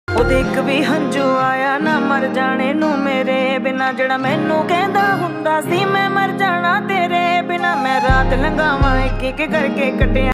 ਉਹਦੇ ਇੱਕ ਵੀ ਹੰਝੂ ਆਇਆ ਨਾ ਮਰ ਜਾਣੇ ਨੂੰ ਮੇਰੇ ਬਿਨਾ, ਜਿਹੜਾ ਮੈਨੂੰ ਕਹਿੰਦਾ ਹੁੰਦਾ ਸੀ ਮੈਂ ਮਰ ਜਾਣਾ ਤੇਰੇ ਬਿਨਾ। ਮੈਂ ਰਾਤ ਲੰਘਾਵਾਂ ਇੱਕ ਇੱਕ ਕਰਕੇ ਕੱਟਿਆ